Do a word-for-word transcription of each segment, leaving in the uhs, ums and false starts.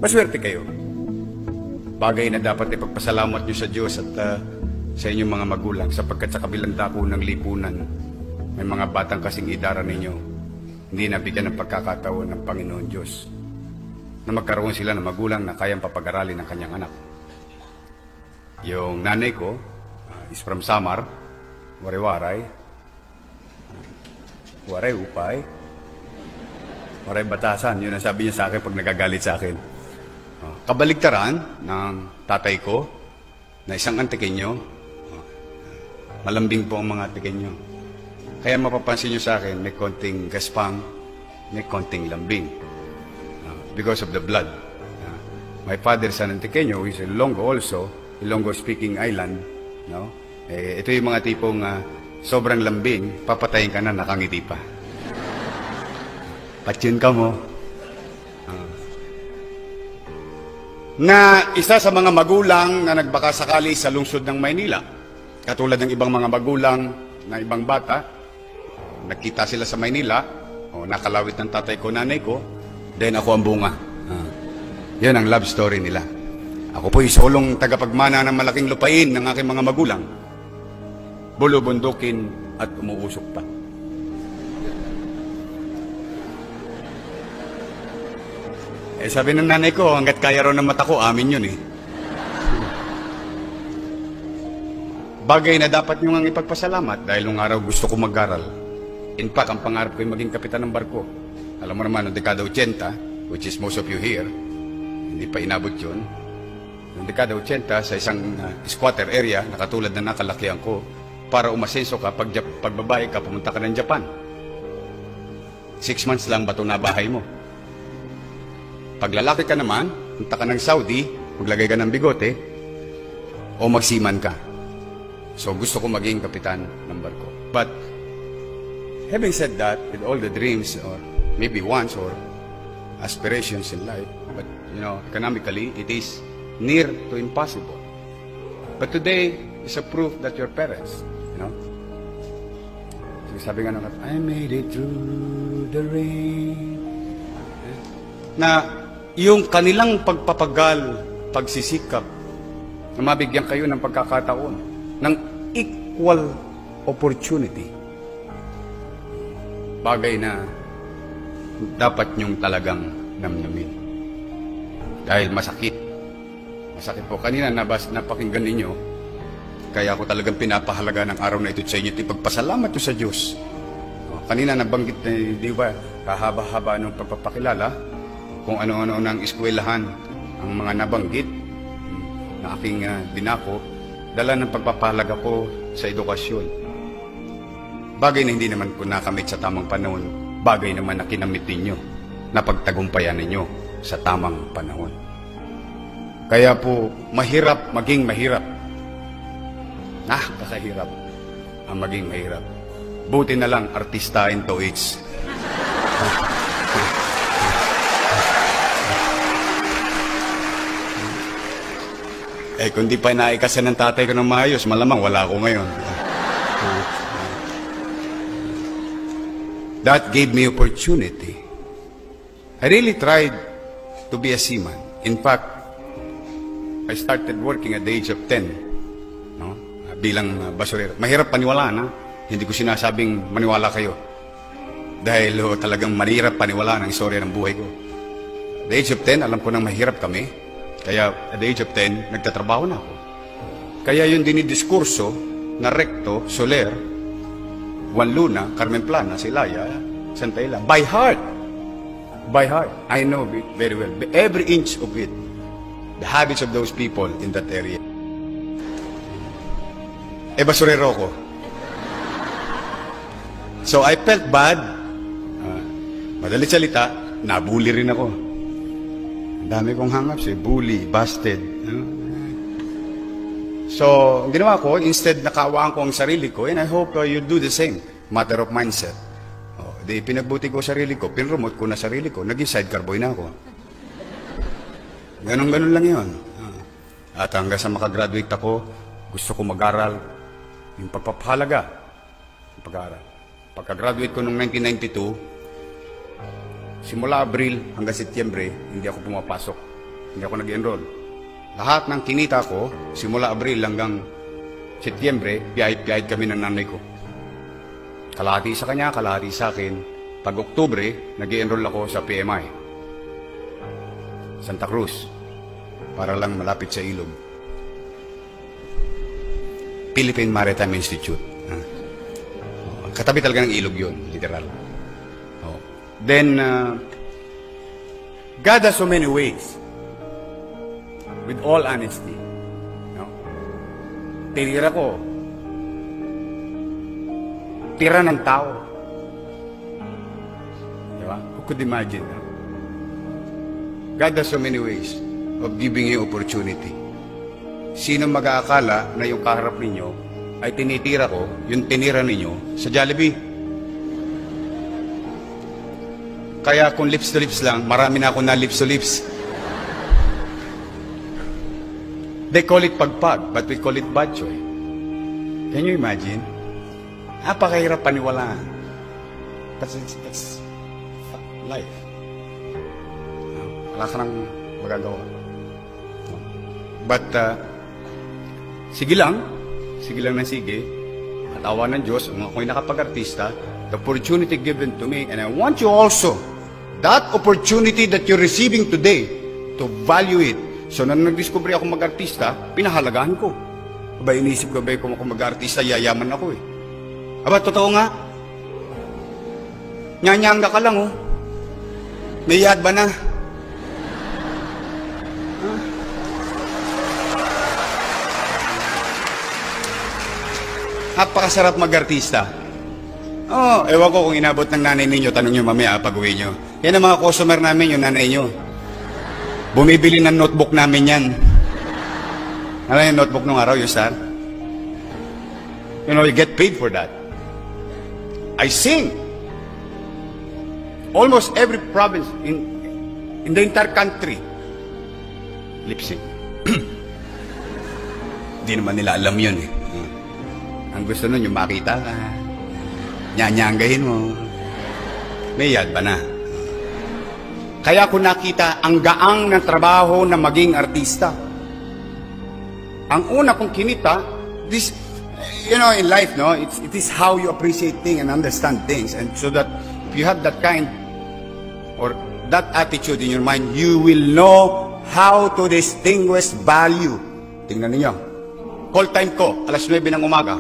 Maswerte kayo. Bagay na dapat ipagpasalamat nyo sa Diyos at uh, sa inyong mga magulang, sapagkat sa kabilang dako ng lipunan, may mga batang kasing idara ninyo, hindi nabigyan ng pagkakataon ng Panginoon Diyos na magkaroon sila ng magulang na kayang papag-aralin ng kanyang anak. Yung nanay ko uh, is from Samar, Waray-Waray, Waray Upay, Waray Batasan. Yun ang sabi niya sa akin pag nagagalit sa akin. Uh, kabaligtaran ng tatay ko na isang antikenyo, uh, malambing po ang mga antikenyo. Kaya mapapansin niyo sa akin, may konting gaspang, may konting lambing. Uh, because of the blood. Uh, my father is an antikenyo, who is Ilonggo also, Ilonggo-speaking island. No? Eh, ito yung mga tipong uh, sobrang lambing, papatayin ka na, nakangiti pa. Patsin ka mo. Uh, na isa sa mga magulang na nagbakasakali sa lungsod ng Maynila, katulad ng ibang mga magulang na ibang bata, nagkita sila sa Maynila, o nakalawit ng tatay ko, nanay ko, then ako ang bunga. Uh, yan ang love story nila. Ako po isolong tagapagmana ng malaking lupain ng aking mga magulang. Bulubundukin at umuusok pa. Eh sabi ng nanay ko, hanggat kaya raw ng mata ko, amin yun eh. Bagay na dapat nyo nga ipagpasalamat dahil nung araw gusto ko mag-aral. In fact, ang pangarap ko ay maging kapitan ng barko. Alam mo naman, noong dekada eighty, which is most of you here, hindi pa inabot yun. Noong dekada eighty, sa isang uh, squatter area, na katulad na nakalakihan ko, para umasenso ka, pag, pag babae ka, pumunta ka ng Japan. Six months lang ba ito na bahay mo? Pag lalaki ka naman, punta ka ng Saudi, maglagay ka ng bigote, o magsiman ka. So gusto ko maging kapitan ng barko. But, having said that, with all the dreams, or maybe wants, or aspirations in life, but, you know, economically, it is near to impossible. But today is a proof that your parents, you know, so sabi nga nung, I made it through the rain. Na yung kanilang pagpapagal, pagsisikap, na mabigyan kayo ng pagkakataon, ng equal opportunity, bagay na dapat nyong talagang namnamin. Dahil masakit. Masakit po. Kanina nabas, napakinggan ninyo, kaya ako talagang pinapahalaga ng araw na ito sa inyo, ipagpasalamat nyo sa Diyos. O, kanina nabanggit na, di ba, kahaba-haba ng pagpapakilala, kung ano-ano ng eskwelahan ang mga nabanggit na aking uh, dinako, dala ng pagpapahalaga ko sa edukasyon. Bagay na hindi naman ko nakamit sa tamang panahon, bagay naman na kinamit ninyo, na pagtagumpayan ninyo sa tamang panahon. Kaya po, mahirap maging mahirap. Ah, kakahirap ang maging mahirap. Buti na lang, artista in to its. Eh, kung di pa naikasan ng tatay ko ng maayos, malamang wala ako ngayon. That gave me opportunity. I really tried to be a seaman. In fact, I started working at the age of ten, no? Bilang uh, basurero. Mahirap paniwalaan, ha? Hindi ko sinasabing maniwala kayo. Dahil oh, talagang mahirap paniwalaan ang istorya ng buhay ko. At the age of ten, alam ko nang mahirap kami. Kaya at the age of ten, nagtatrabaho na ako. Kaya yung dinidiskurso na Recto, Soler, Juan Luna, Carmen Plana, Silaya, Santa Ila, by heart. By heart. I know it very well. Every inch of it. The habits of those people in that area. Eh, basurero ko. So, I felt bad. Uh, madalit salita, nabully rin ako. Ang dami kong hangups eh. Bully, busted. You know? So, ang ginawa ko, instead nakawaan ko ang sarili ko, and I hope uh, you do the same. Matter of mindset. Oh, di pinagbuti ko sarili ko, pinromote ko na sarili ko, naging sidecar boy na ako. Ganon-ganon lang yun. At hanggang sa makagraduate ako, gusto ko mag-aral yung pagpapahalaga. Yung pag-aral. Pagka-graduate ko noong nineteen ninety-two, simula Abril hanggang Setyembre, hindi ako pumapasok. hindi ako nag-enroll. Lahat ng kinita ko, simula Abril hanggang Setyembre, biyahit-biyahit kami ng nanay ko. Kalahati sa kanya, kalahati sa akin. Pag Oktubre, nag-enroll ako sa P M I, Santa Cruz, para lang malapit sa ilog. Philippine Maritime Institute. Katabi talaga ng ilog yun, literal. Oh. Then, uh, God has so many ways. With all honesty. No? Tinira ko. Tira ng tao. Diba? Who could imagine? No? God has so many ways of giving you opportunity. Sino mag-aakala na yung kaharap ninyo ay tinitira ko, yung tinira ninyo, sa Jollibee? Kaya kung lips to lips lang, marami na ako na lips to lips. They call it pagpag, but we call it bad choy. Can you imagine? Napakahirap paniwalaan. That's, that's life. Wala ka nang magagawa. But, uh, sige lang, sige lang na sige, at awa ng Diyos, kung ako'y nakapag-artista, the opportunity given to me, and I want you also, that opportunity that you're receiving today, to value it. So, nang nag-discover ako mag-artista, pinahalagahan ko. Aba, inisip ko ba kung ako mag-artista, yayaman ako eh. Aba, totoo nga. Nyanyanga ka lang oh. May yad ba na? Huh? Napakasarap mag-artista. Oh, ewan ko kung inabot ng nanay ninyo, tanong nyo mamaya pag-uwi nyo. Yan ang mga customer namin, yung nanay nyo. Bumibili ng notebook namin yan. Ano yung notebook nung araw, yung star? You know, you get paid for that. I sing. Almost every province in in the entire country. Lip sync. Hindi naman nila alam yun eh. Ang gusto nun, yung makita ka. Nyanyanggahin mo. May yad ba na? Kaya ko nakita ang gaang ng trabaho na maging artista. Ang una kong kinita, this, you know, in life, no, it's, it is how you appreciate things and understand things. And so that if you have that kind or that attitude in your mind, you will know how to distinguish value. Tingnan niyo. Call time ko, alas nuwebe ng umaga.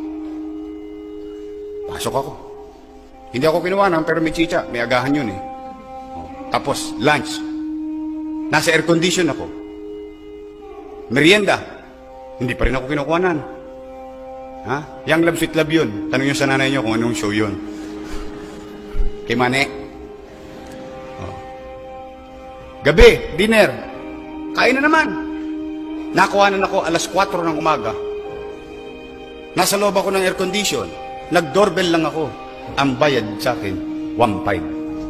Pasok ako. Hindi ako kinuha ng pero may chicha. May agahan yun eh. Tapos, lunch. Nasa air condition ako. Merienda. Hindi pa rin ako kinukuhanan. Ha? Young Love, Sweet Love yun. Tanong nyo sa nanay nyo kung anong show yun. Kay Mane. Oh. Gabi, dinner. Kain na naman. Nakuhanan ako alas kwatro ng umaga. Nasa loob ako ng air condition. Nag-doorbell lang ako. Ang bayad sa akin, one five.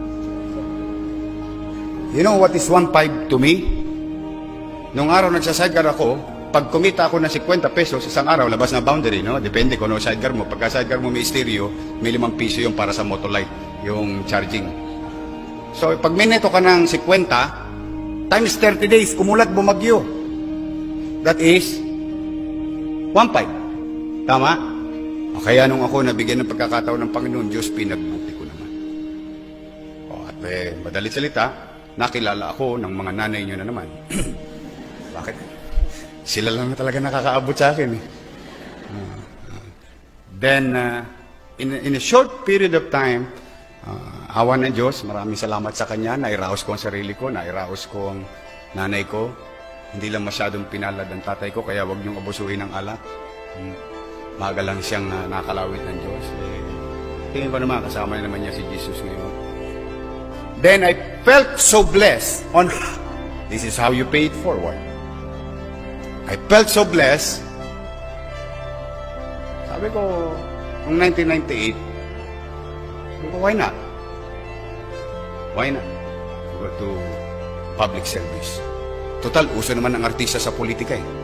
You know what is one five to me? Nung araw nagsasidecar ako, pag kumita ako ng fifty pesos, isang araw, labas na boundary, no? Depende kung ano sidecar mo. Pagka sidecar mo may stereo, may limang piso yung para sa motolight, yung charging. So, pag mineto ka ng fifty, times thirty days, umulat bumagyo. That is one five. Tama? O kaya nung ako nabigyan ng pagkakataon ng Panginoon, Diyos, pinagbuti ko naman. O, at eh, madalit salita, nakilala ako ng mga nanay nyo na naman. Bakit? Sila lang na talaga nakakaabot sa akin. Eh. Uh, then, uh, in, in a short period of time, uh, awa ng Diyos, maraming salamat sa Kanya, nairaos ko ang sarili ko, nairaos ko ang nanay ko. Hindi lang masyadong pinalad ang tatay ko, kaya wag niyong abusuhin ng alak. Hmm. Maaga lang siyang uh, nakalawit ng Diyos. Eh, tingin ko naman, kasama na naman niya si Jesus ngayon. Then I felt so blessed on, this is how you pay it forward. I felt so blessed. Sabi ko, noong nineteen ninety-eight, sabi ko, why not? Why not? Go to public service. Total, uso naman ang artista sa politika eh.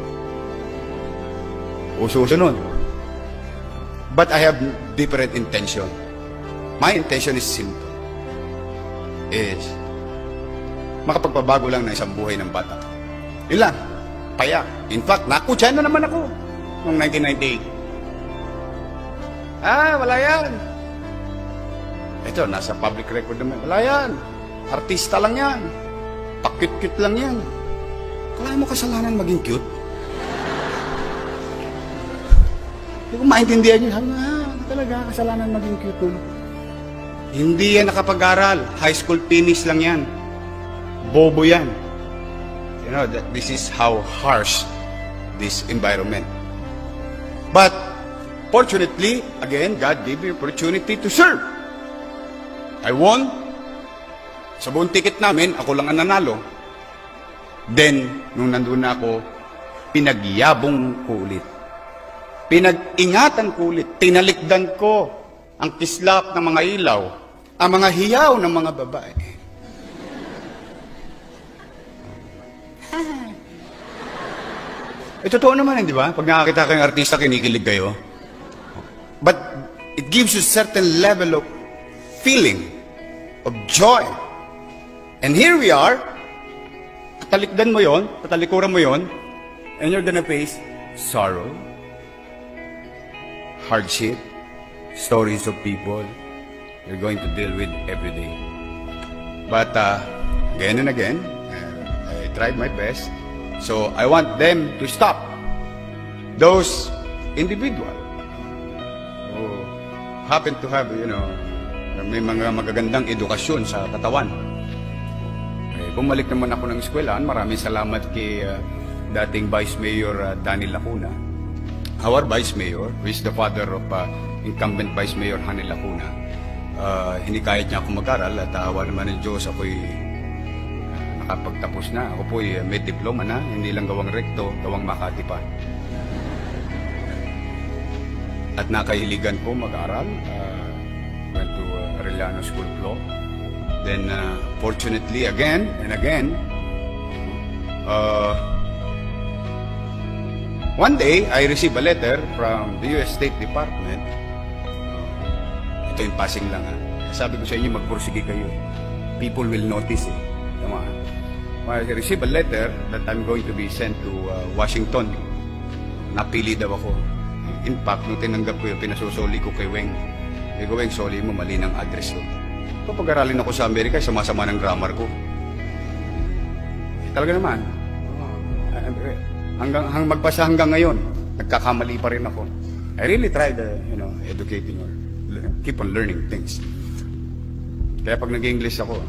Uso-uso nun. But I have different intention. My intention is simple. Is makapagpabago lang ng isang buhay ng bata. Ilan? Payak. In fact, nakutsa na naman ako noong nineteen ninety-eight. Ah, wala yan. Ito, nasa public record naman. Wala yan. Artista lang yan. Pakit-cute lang yan. Kala mo kasalanan maging cute? Hindi ko maintindihan yun. Ah, talaga, kasalanan maging cute nun. Hindi yan nakapag-aral. High school finish lang yan. Bobo yan. You know, that this is how harsh this environment. But, fortunately, again, God gave me opportunity to serve. I won. Sa buong ticket namin, ako lang ang nanalo. Then, nung nandun na ako, pinagyabong ko ulit. Pinag-ingatan ko ulit. Tinalikdan ko ang kislap ng mga ilaw, ang mga hiyaw ng mga babae. Eh, totoo naman, di ba? Pag nakakita kayong artista, kinikilig kayo. But it gives you certain level of feeling, of joy. And here we are, tatalikdan mo yon, tatalikuran mo yon, and you're gonna face sorrow, hardship, stories of people you're going to deal with every day. But uh, again and again, uh, I tried my best. So I want them to stop. Those individuals who happen to have, you know, may mga magagandang edukasyon sa katawan. Eh, bumalik naman ako ng eskwelahan. Maraming salamat kay uh, dating Vice Mayor uh, Danny Lacuna. Our Vice Mayor, who is the father of uh, incumbent Vice Mayor Hanny Lacuna. Uh, hinikayat niya ako mag-aral at awa naman ng Diyos, ako'y uh, nakapagtapos na. Ako po'y uh, may diploma na, hindi lang gawang rekto, gawang Makati pa. At nakahiligan ko mag-aral. Uh, went to uh, Arellano School of Law. Then, uh, fortunately, again and again, uh, one day, I received a letter from the U S State Department. Ito yung passing lang, ha. Sabi ko sa inyo, magpursige kayo. People will notice, eh. Tama, ha? I received a letter that I'm going to be sent to uh, Washington. Napili daw ako. In fact, nung tinanggap ko yun, pinasusoli ko kay Weng. Kaya ko, Weng, soli mo, mali ng address ko. Kapag-aralin ako sa Amerika, sama-sama ng grammar ko. Eh, talaga naman. Hanggang, hanggang magpasa hanggang ngayon, nagkakamali pa rin ako. I really tried, uh, you know, educating or keep on learning things. Kaya pag nag-English ako,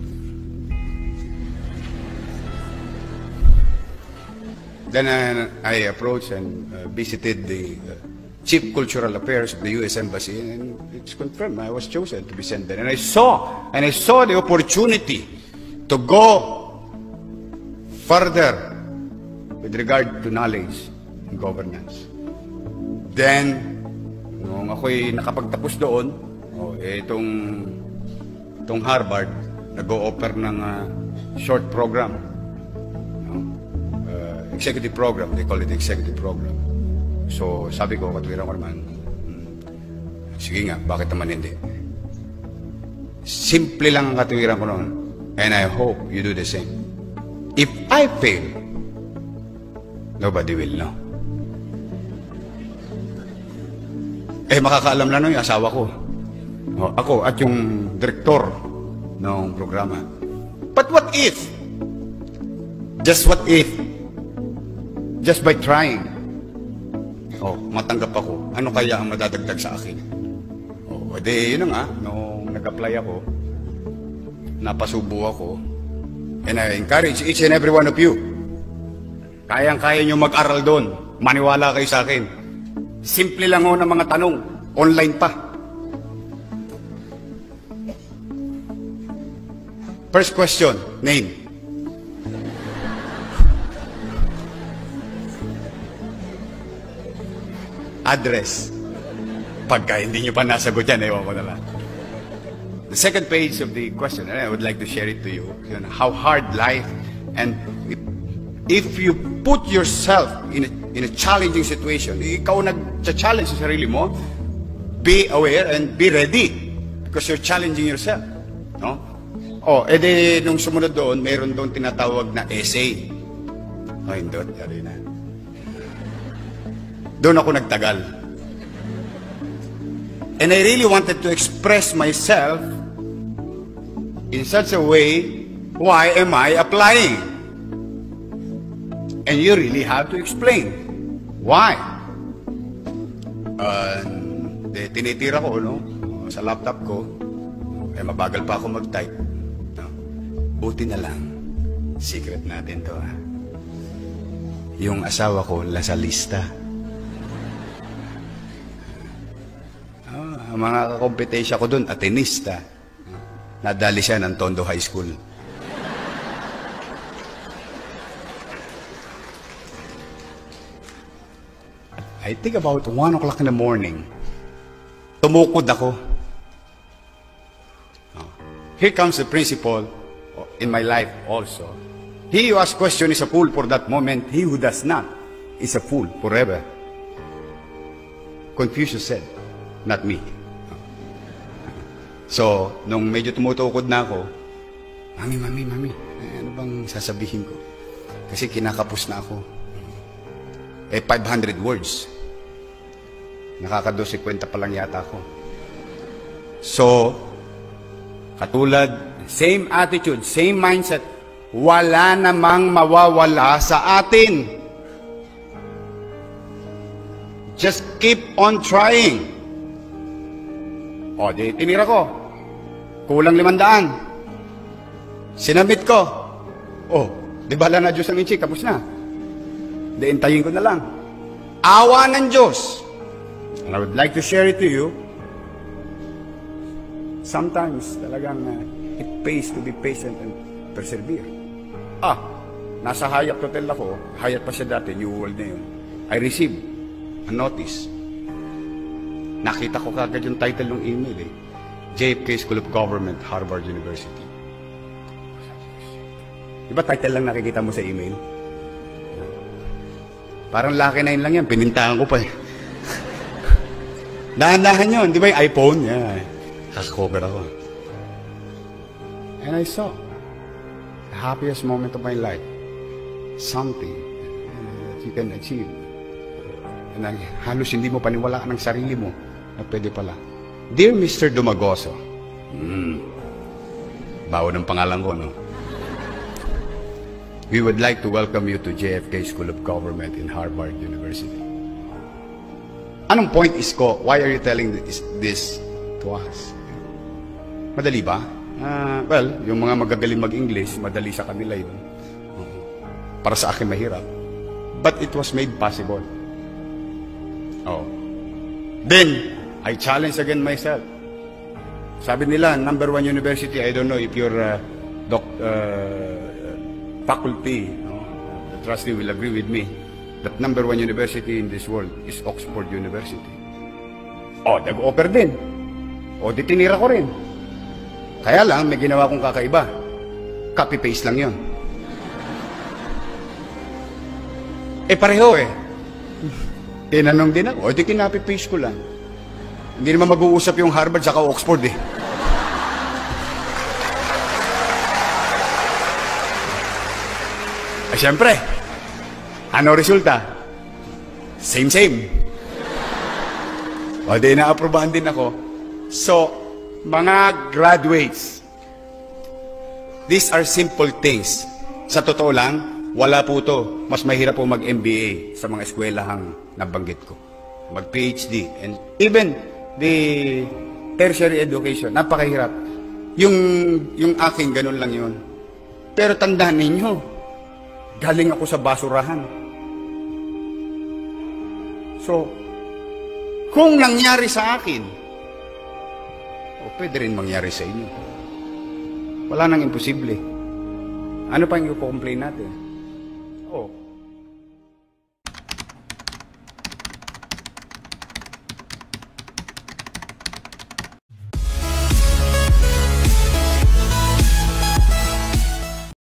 then uh, I approached and uh, visited the uh, Chief Cultural Affairs of the U S Embassy, and it's confirmed I was chosen to be sent there. And I saw, and I saw the opportunity to go further with regard to knowledge and governance. Then, nung ako'y nakapagtapos doon, oh, eh, itong, itong Harvard, nag-o-offer ng uh, short program. No? Uh, executive program, they call it executive program. So, sabi ko, katuwiran ko naman, hmm, sige nga, bakit naman hindi? Simple lang ang katuwiran ko noon, and I hope you do the same. If I fail, nobody will know. Eh, makakaalam lang nun yung asawa ko. O, ako at yung direktor ng programa. But what if? Just what if? Just by trying. O, matanggap ako. Ano kaya ang madadagdag sa akin? O, edi, yun na nga. Nung nag-apply ako, napasubo ako, and I encourage each and every one of you, kayang-kaya nyo mag-aral doon. Maniwala kayo sa akin. Simple lang ho ng mga tanong. Online pa. First question, name. Address. Pagka hindi nyo pa nasagot yan, ewan ko na lang. The second page of the question, and I would like to share it to you, you know, how hard life, and if you put yourself in a, in a challenging situation, ikaw nag-challenge sa sarili mo, be aware and be ready because you're challenging yourself. No? Oh, edi nung sumunod doon, mayroon doon tinatawag na essay. Oh, hindi. Yari na. Doon ako nagtagal. And I really wanted to express myself in such a way, why am I applying? And you really have to explain. Why? Uh, de, tinitira ko, no? Sa laptop ko, eh, mabagal pa ako mag-type. No? Buti na lang, secret natin to, ha? Yung asawa ko, lasalista. Oh, ang mga kakompetensya ko dun, atenista. Nadali siya ng Tondo High School. I think about one o'clock in the morning, tumukod ako. Oh. Here comes the principal in my life also. He who asks question is a fool for that moment. He who does not is a fool forever. Confucius said, not me. So, nung medyo tumutukod na ako, Mami, Mami, Mami, ano bang sasabihin ko? Kasi kinakapos na ako. Eh, five hundred words. Nakakadose kwenta pa lang yata ako. So, katulad, same attitude, same mindset, wala namang mawawala sa atin. Just keep on trying. O, di, tinira ko. Kulang limandaan. Sinamit ko. O, di bala na Diyos ang inchik, tapos na. Di, intayin ko na lang. Awa ng Diyos. And I would like to share it to you. Sometimes, talagang uh, it pays to be patient and persevere. Ah, nasa Hyatt Hotel ako. Hyatt pa siya dati, New World na yun. I received a notice. Nakita ko kagad yung title ng email eh. J F K School of Government, Harvard University. Diba title lang nakikita mo sa email? Parang laki na yun lang yan. Pinintahan ko pa eh. Dahan-dahan yun. Di ba yung iPhone? Yeah. Kakakover ako. And I saw the happiest moment of my life. Something that you can achieve. And I, halos hindi mo paniwalaan ng sarili mo na pwede pala. Dear Mister Dumagoso, hmm, bawo ng pangalan ko, no? We would like to welcome you to J F K School of Government in Harvard University. Anong point, Isko? Why are you telling this, this to us? Madali ba? Uh, well, yung mga magagaling mag-English, madali sa kanila yun. Para sa akin, mahirap. But it was made possible. Oh. Then, I challenge again myself. Sabi nila, number one university, I don't know if your uh, doc, uh, faculty, no, the trustee will agree with me, that number one university in this world is Oxford University. O, nag-offer din. O, di tinira ko rin. Kaya lang, may ginawa kong kakaiba. Copy-paste lang yun. Eh, pareho eh. Tinanong din ako, o, di kinapi-paste ko lang. Hindi naman mag-uusap yung Harvard saka Oxford eh. Eh, siyempre, ano resulta? Same, same. O, di na-aprobahan din ako. So, mga graduates, these are simple things. Sa totoo lang, wala po to. Mas mahirap po mag-M B A sa mga eskwelahang nabanggit ko. Mag-P H D. And even the tertiary education, napakahirap. Yung, yung aking ganun lang yun. Pero tandaan ninyo, galing ako sa basurahan. So, kung nangyari sa akin, o pwede rin mangyari sa inyo. Wala nang imposible. Ano pa yung i-complain natin? Oh,